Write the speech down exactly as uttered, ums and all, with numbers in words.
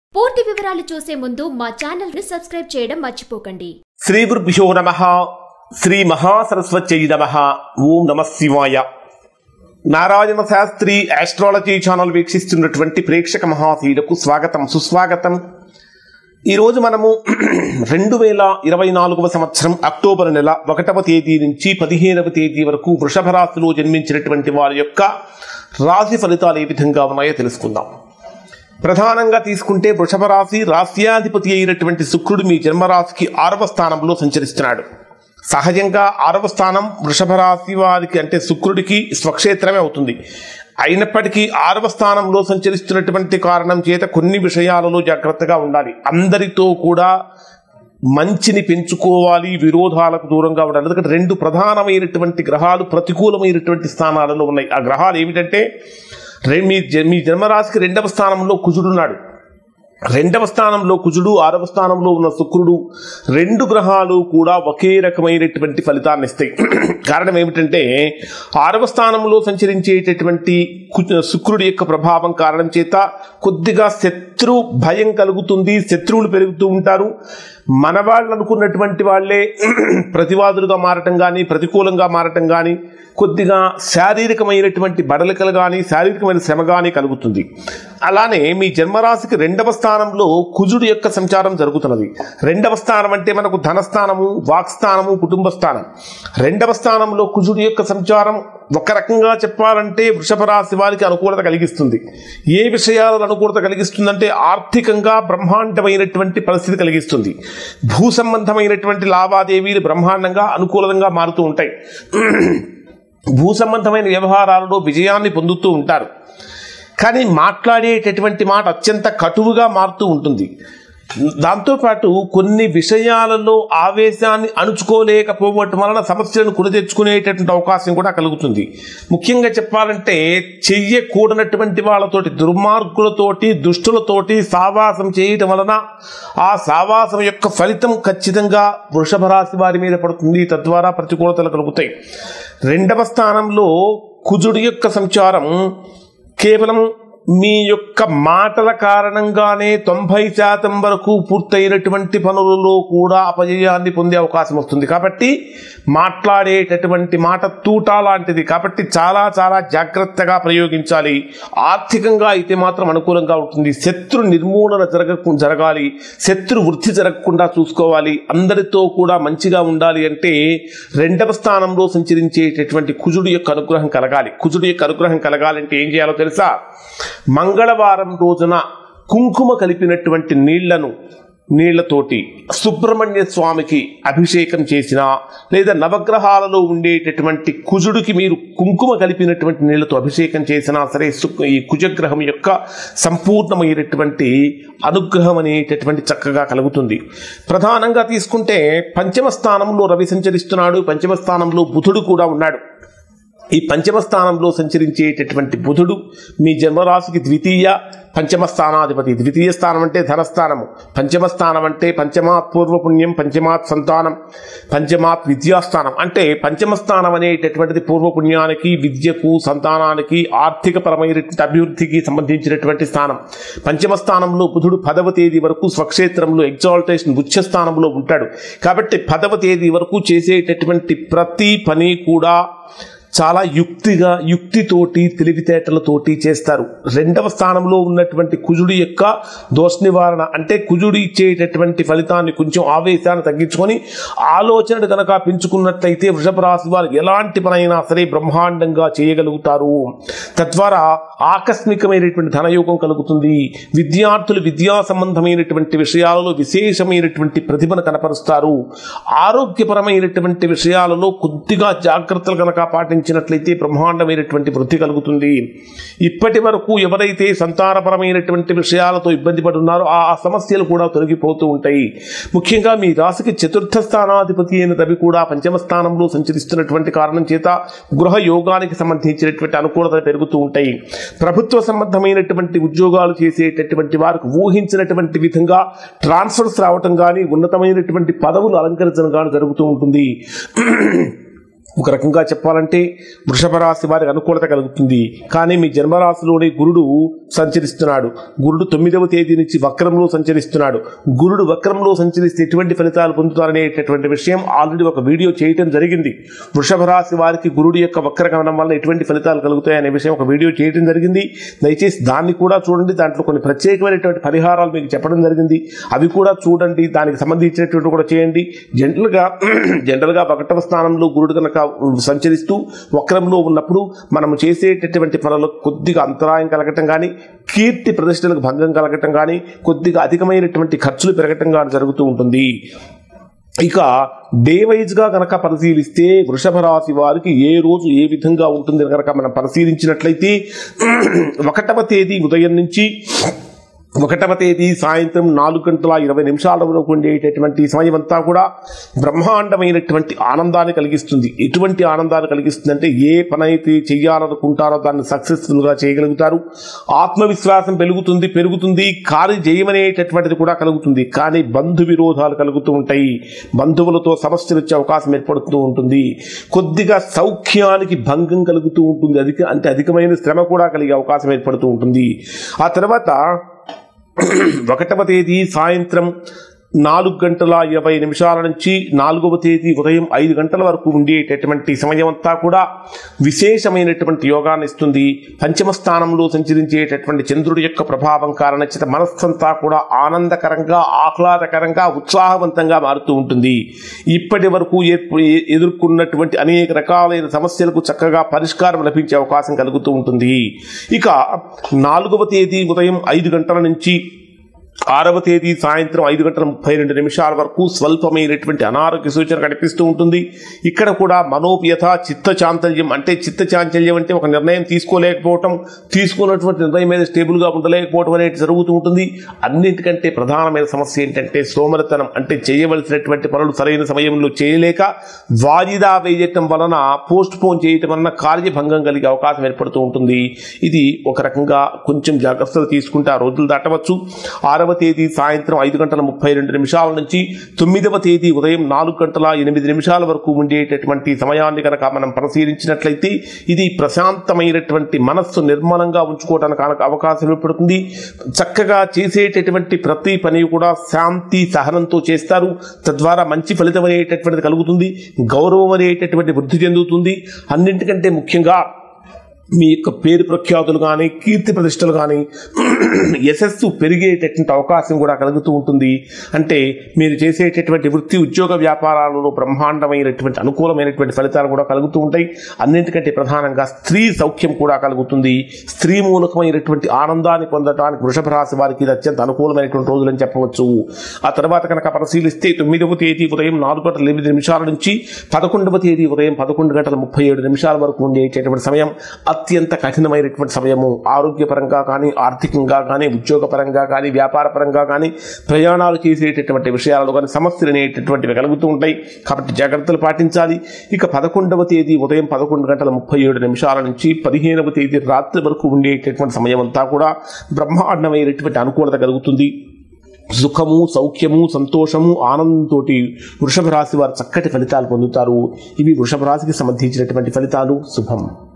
పూర్తి వివరాలు చూసే ముందు మా ఛానల్ ని సబ్స్క్రైబ్ చేయడం మర్చిపోకండి. శ్రీ గురుభ్యో నమః. శ్రీ మహాసరస్వత్యై నమః. ఓం నమః శివాయ. నారాయణ శాస్త్రి ఆస్ట్రాలజీ ఛానల్ వీక్షిస్తున్నటువంటి ప్రేక్షక మహాశీలకు స్వాగతం, సుస్వాగతం. ఈరోజు మనము రెండు వేల ఇరవై నాలుగవ సంవత్సరం అక్టోబర్ నెల ఒకటవ తేదీ నుంచి పదిహేనవ తేదీ వరకు వృషభ రాశిలో జన్మించినటువంటి వారి యొక్క రాశి ఫలితాలు ఏ విధంగా ఉన్నాయో తెలుసుకుందాం. ప్రధానంగా తీసుకుంటే వృషభ రాశి రాశ్యాధిపతి అయినటువంటి శుక్రుడు మీ జన్మరాశికి ఆరవ స్థానంలో సంచరిస్తున్నాడు. సహజంగా ఆరవ స్థానం వృషభ రాశి వారికి అంటే శుక్రుడికి స్వక్షేత్రమే అవుతుంది. అయినప్పటికీ ఆరవ స్థానంలో సంచరిస్తున్నటువంటి కారణం చేత కొన్ని విషయాలలో జాగ్రత్తగా ఉండాలి. అందరితో కూడా మంచిని పెంచుకోవాలి, విరోధాలకు దూరంగా ఉండాలి. ఎందుకంటే రెండు ప్రధానమైనటువంటి గ్రహాలు ప్రతికూలమైనటువంటి స్థానాలలో ఉన్నాయి. ఆ గ్రహాలు ఏమిటంటే మీ మీ జన్మరాశికి రెండవ స్థానంలో కుజుడున్నాడు. రెండవ స్థానంలో కుజుడు, ఆరవ స్థానంలో ఉన్న శుక్రుడు, రెండు గ్రహాలు కూడా ఒకే రకమైనటువంటి ఫలితాన్ని ఇస్తాయి. కారణం ఏమిటంటే ఆరవ స్థానంలో సంచరించేటటువంటి శుక్రుడి యొక్క ప్రభావం కారణం చేత కొద్దిగా శత్రు భయం కలుగుతుంది, శత్రువులు పెరుగుతూ ఉంటారు. మన వాళ్ళు అనుకున్నటువంటి వాళ్ళే ప్రతివాదులుగా మారటం కానీ ప్రతికూలంగా మారటం కానీ కొద్దిగా శారీరకమైనటువంటి బడలికలు కానీ శారీరకమైన శ్రమ కానీ కలుగుతుంది. అలానే మీ జన్మరాశికి రెండవ స్థానంలో కుజుడు యొక్క సంచారం జరుగుతున్నది. రెండవ స్థానం అంటే మనకు ధనస్థానము, వాక్స్థానము, కుటుంబ స్థానం. రెండవ స్థానంలో కుజుడు యొక్క సంచారం ఒక రకంగా చెప్పాలంటే వృషభ రాశి వారికి అనుకూలత కలిగిస్తుంది. ఏ విషయాలను అనుకూలత కలిగిస్తుందంటే ఆర్థికంగా బ్రహ్మాండమైనటువంటి పరిస్థితి కలిగిస్తుంది. భూ సంబంధమైనటువంటి లావాదేవీలు బ్రహ్మాండంగా అనుకూలంగా మారుతూ ఉంటాయి. భూ సంబంధమైన వ్యవహారాలలో విజయాన్ని పొందుతూ ఉంటారు. కానీ మాట్లాడేటటువంటి మాట అత్యంత కటువుగా మారుతూ ఉంటుంది. దాంతోపాటు కొన్ని విషయాలలో ఆవేశాన్ని అణుచుకోలేకపోవటం వలన సమస్యలను కొని తెచ్చుకునేటటువంటి అవకాశం కూడా కలుగుతుంది. ముఖ్యంగా చెప్పాలంటే చెయ్యకూడనటువంటి వాళ్ళతోటి, దుర్మార్గులతోటి, దుష్టులతోటి సావాసం చేయటం వలన ఆ సావాసం యొక్క ఫలితం ఖచ్చితంగా వృషభ రాశి వారి మీద పడుతుంది. తద్వారా ప్రతికూలతలు కలుగుతాయి. రెండవ స్థానంలో కుజుడి యొక్క సంచారం కేవలం మీ యొక్క మాటల కారణంగానే తొంభై శాతం వరకు పూర్తయినటువంటి పనులలో కూడా అపజయాన్ని పొందే అవకాశం వస్తుంది. కాబట్టి మాట్లాడేటటువంటి మాట తూటా లాంటిది. కాబట్టి చాలా చాలా జాగ్రత్తగా ప్రయోగించాలి. ఆర్థికంగా అయితే మాత్రం అనుకూలంగా ఉంటుంది. శత్రు నిర్మూలన జరగ జరగాలి శత్రు వృద్ధి జరగకుండా చూసుకోవాలి. అందరితో కూడా మంచిగా ఉండాలి అంటే రెండవ స్థానంలో సంచరించేటటువంటి కుజుడి యొక్క అనుగ్రహం కలగాలి. కుజుడి యొక్క అనుగ్రహం కలగాలంటే ఏం చేయాలో తెలుసా? మంగళవారం రోజున కుంకుమ కలిపినటువంటి నీళ్లను నీళ్లతోటి సుబ్రహ్మణ్య స్వామికి అభిషేకం చేసినా, లేదా నవగ్రహాలలో ఉండేటటువంటి కుజుడికి మీరు కుంకుమ కలిపినటువంటి నీళ్లతో అభిషేకం చేసినా సరే ఈ కుజగ్రహం యొక్క సంపూర్ణమైనటువంటి అనుగ్రహం అనేటటువంటి చక్కగా కలుగుతుంది. ప్రధానంగా తీసుకుంటే పంచమ స్థానంలో రవి సంచరిస్తున్నాడు. పంచమ స్థానంలో బుధుడు కూడా ఉన్నాడు. ఈ పంచమ స్థానంలో సంచరించేటటువంటి బుధుడు మీ జన్మరాశికి ద్వితీయ పంచమ స్థానాధిపతి. ద్వితీయ స్థానం అంటే ధనస్థానము, పంచమ స్థానం అంటే పంచమాత్ పూర్వపుణ్యం, పంచమాత్ సంతానం, పంచమాత్ విద్యాస్థానం. అంటే పంచమ స్థానం అనేటటువంటిది పూర్వపుణ్యానికి, విద్యకు, సంతానానికి, ఆర్థిక పరమైనటువంటి అభివృద్ధికి సంబంధించినటువంటి స్థానం. పంచమ స్థానంలో బుధుడు పదవ తేదీ వరకు స్వక్షేత్రంలో ఎగ్జాల్టేషన్ ఉచ్చ స్థానంలో ఉంటాడు. కాబట్టి పదవ తేదీ వరకు చేసేటటువంటి ప్రతి పని కూడా చాలా యుక్తిగా, యుక్తితోటి, తెలివితేటలతోటి చేస్తారు. రెండవ స్థానంలో ఉన్నటువంటి కుజుడి యొక్క దోష నివారణ అంటే కుజుడు ఇచ్చేటటువంటి ఫలితాన్ని కొంచెం ఆవేశాన్ని తగ్గించుకొని ఆలోచనను కనుక పెంచుకున్నట్లయితే వృషభ రాశి వారు ఎలాంటి పనైనా సరే బ్రహ్మాండంగా చేయగలుగుతారు. తద్వారా ఆకస్మికమైనటువంటి ధనయోగం కలుగుతుంది. విద్యార్థులు విద్యా సంబంధమైనటువంటి విషయాలలో విశేషమైనటువంటి ప్రతిభను కనపరుస్తారు. ఆరోగ్యపరమైనటువంటి విషయాలలో కొద్దిగా జాగ్రత్తలు కనుక పాటించారు ినట్లయితే బ్రహ్మాండమైనటువంటి వృద్ధి కలుగుతుంది. ఇప్పటి వరకు ఎవరైతే సంతానపరమైనటువంటి విషయాలతో ఇబ్బంది పడున్నారో ఆ సమస్యలు కూడా తొలగిపోతూ ఉంటాయి. ముఖ్యంగా మీ రాశికి చతుర్థ స్థానాధిపతి అయిన రవి కూడా పంచమ స్థానంలో సంచరిస్తున్నటువంటి కారణం చేత గృహ యోగానికి సంబంధించినటువంటి అనుకూలతలు పెరుగుతూ ఉంటాయి. ప్రభుత్వ సంబంధమైనటువంటి ఉద్యోగాలు చేసేటటువంటి వారికి ఊహించినటువంటి విధంగా ట్రాన్స్ఫర్స్ రావటం కానీ ఉన్నతమైనటువంటి పదవులు అలంకరించడం కానీ జరుగుతూ ఉంటుంది. ఒక రకంగా చెప్పాలంటే వృషభ రాశి వారికి అనుకూలత కలుగుతుంది. కానీ మీ జన్మరాశిలోని గురుడు సంచరిస్తున్నాడు. గురుడు తొమ్మిదవ తేదీ నుంచి వక్రంలో సంచరిస్తున్నాడు. గురుడు వక్రంలో సంచరిస్తే ఎటువంటి ఫలితాలు పొందుతారనేటటువంటి విషయం ఆల్రెడీ ఒక వీడియో చేయటం జరిగింది. వృషభ రాశి వారికి గురుడు యొక్క వక్రగమనం వల్ల ఎటువంటి ఫలితాలు కలుగుతాయనే విషయం ఒక వీడియో చేయడం జరిగింది. దయచేసి దాన్ని కూడా చూడండి. దాంట్లో కొన్ని ప్రత్యేకమైనటువంటి పరిహారాలు మీకు చెప్పడం జరిగింది. అవి కూడా చూడండి. దానికి సంబంధించినటువంటి కూడా చేయండి. జనరల్గా జనరల్గా ఒకటవ స్థానంలో గురుడు కనుక సంచరిస్తూ వక్రంలో ఉన్నప్పుడు మనం చేసేటటువంటి పనులకు కొద్దిగా అంతరాయం కలగటం కానీ, కీర్తి ప్రతిష్టలకు భంగం కలగటం కానీ, కొద్దిగా అధికమైనటువంటి ఖర్చులు పెరగటం కానీ జరుగుతూ ఉంటుంది. ఇక డే వైజ్గా కనుక పరిశీలిస్తే వృషభ రాశి వారికి ఏ రోజు ఏ విధంగా ఉంటుంది కనుక మనం పరిశీలించినట్లయితే ఒకటవ తేదీ ఉదయం నుంచి ఒకటవ తేదీ సాయంత్రం నాలుగు గంటల ఇరవై నిమిషాల వరకు ఉండేటటువంటి సమయం అంతా కూడా బ్రహ్మాండమైనటువంటి ఆనందాన్ని కలిగిస్తుంది. ఎటువంటి ఆనందాన్ని కలిగిస్తుంది అంటే ఏ పని అయితే చెయ్యాలనుకుంటారో దాన్ని సక్సెస్ఫుల్గా చేయగలుగుతారు. ఆత్మవిశ్వాసం పెరుగుతుంది పెరుగుతుంది కార్య జయమనేటటువంటిది కూడా కలుగుతుంది. కానీ బంధు విరోధాలు కలుగుతూ ఉంటాయి. బంధువులతో సమస్యలు వచ్చే అవకాశం ఏర్పడుతూ ఉంటుంది. కొద్దిగా సౌఖ్యానికి భంగం కలుగుతూ ఉంటుంది. అధిక అంటే అధికమైన శ్రమ కూడా కలిగే అవకాశం ఏర్పడుతూ ఉంటుంది. ఆ తర్వాత ఒకటవ తేదీ సాయంత్రం నాలుగు గంటల ఇరవై నిమిషాల నుంచి నాలుగవ తేదీ ఉదయం ఐదు గంటల వరకు ఉండేటటువంటి సమయం అంతా కూడా విశేషమైనటువంటి యోగాన్ని ఇస్తుంది. పంచమ స్థానంలో సంచరించేటటువంటి చంద్రుడి యొక్క ప్రభావం కారణంచేత మనస్సంతా కూడా ఆనందకరంగా, ఆహ్లాదకరంగా, ఉత్సాహవంతంగా మారుతూ ఉంటుంది. ఇప్పటి వరకు ఎదుర్కొన్నటువంటి అనేక రకాలైన సమస్యలకు చక్కగా పరిష్కారం లభించే అవకాశం కలుగుతూ ఉంటుంది. ఇక నాలుగవ తేదీ ఉదయం ఐదు గంటల నుంచి ఆరవ తేదీ సాయంత్రం ఐదు గంటల ముప్పై రెండు నిమిషాల వరకు స్వల్పమైనటువంటి అనారోగ్య సూచన కనిపిస్తూ ఉంటుంది. ఇక్కడ కూడా మనోవ్యత, చిత్త చాంచల్యం అంటే చిత్త చాంచల్యం అంటే ఒక నిర్ణయం తీసుకోలేకపోవటం, తీసుకున్నటువంటి నిర్ణయం మీద స్టేబుల్గా ఉండలేకపోవటం అనేది జరుగుతూ ఉంటుంది. అన్నింటికంటే ప్రధానమైన సమస్య ఏంటంటే సోమరితనం. అంటే చేయవలసినటువంటి పనులు సరైన సమయంలో చేయలేక వాయిదా వేయటం వలన, పోస్ట్ పోన్ చేయటం వలన కార్యభంగం కలిగే అవకాశం ఏర్పడుతూ ఉంటుంది. ఇది ఒక రకంగా కొంచెం జాగ్రత్తలు తీసుకుంటే ఆ రోజులు దాటవచ్చు. ఆరవ తేదీ సాయంత్రం ఐదు గంటల ముప్పై రెండు నిమిషాల నుంచి తొమ్మిదవ తేదీ ఉదయం నాలుగు గంటల ఎనిమిది నిమిషాల వరకు ఉండేటటువంటి సమయాన్ని కనుక మనం పరిశీలించినట్లయితే ఇది ప్రశాంతమైనటువంటి మనస్సు నిర్మలంగా ఉంచుకోవడానికి అవకాశం ఏర్పడుతుంది. చక్కగా చేసేటటువంటి ప్రతి పని కూడా శాంతి సహనంతో చేస్తారు. తద్వారా మంచి ఫలితం అనేటటువంటిది కలుగుతుంది. గౌరవం అనేటటువంటి వృద్ధి చెందుతుంది. అన్నింటికంటే ముఖ్యంగా మీ యొక్క పేరు ప్రఖ్యాతులు కానీ, కీర్తి ప్రతిష్టలు కానీ, యశస్సు పెరిగేటటువంటి అవకాశం కూడా కలుగుతూ ఉంటుంది. అంటే మీరు చేసేటటువంటి వృత్తి, ఉద్యోగ వ్యాపారాలలో బ్రహ్మాండమైనటువంటి అనుకూలమైనటువంటి ఫలితాలు కూడా కలుగుతూ ఉంటాయి. అన్నింటికంటే ప్రధానంగా స్త్రీ సౌఖ్యం కూడా కలుగుతుంది. స్త్రీ మూలకమైనటువంటి ఆనందాన్ని పొందడానికి వృషభ రాశి వారికి ఇది అత్యంత అనుకూలమైనటువంటి రోజులని చెప్పవచ్చు. ఆ తర్వాత కనుక పరిశీలిస్తే తొమ్మిదవ తేదీ ఉదయం నాలుగు గంటల ఎనిమిది నిమిషాల నుంచి పదకొండవ తేదీ ఉదయం పదకొండు గంటల ముప్పై ఏడు నిమిషాల వరకు ఉండేటటువంటి సమయం అత్యంత కఠినమైనటువంటి సమయము. ఆరోగ్యపరంగా కానీ, ఆర్థికంగా కానీ, ఉద్యోగపరంగా కానీ, వ్యాపారపరంగా కానీ, ప్రయాణాలు చేసేటటువంటి విషయాలలో కానీ సమస్యలు అనేటటువంటివి కలుగుతూ ఉంటాయి. కాబట్టి జాగ్రత్తలు పాటించాలి. ఇక పదకొండవ తేదీ ఉదయం పదకొండు గంటల ముప్పై ఏడు నిమిషాల నుంచి పదిహేనవ తేదీ రాత్రి వరకు ఉండేటటువంటి సమయం అంతా కూడా బ్రహ్మాండమైనటువంటి అనుకూలత కలుగుతుంది. సుఖము, సౌఖ్యము, సంతోషము, ఆనందంతో వృషభ రాశి వారు చక్కటి ఫలితాలు పొందుతారు. ఇవి వృషభ రాశికి సంబంధించినటువంటి ఫలితాలు. శుభం.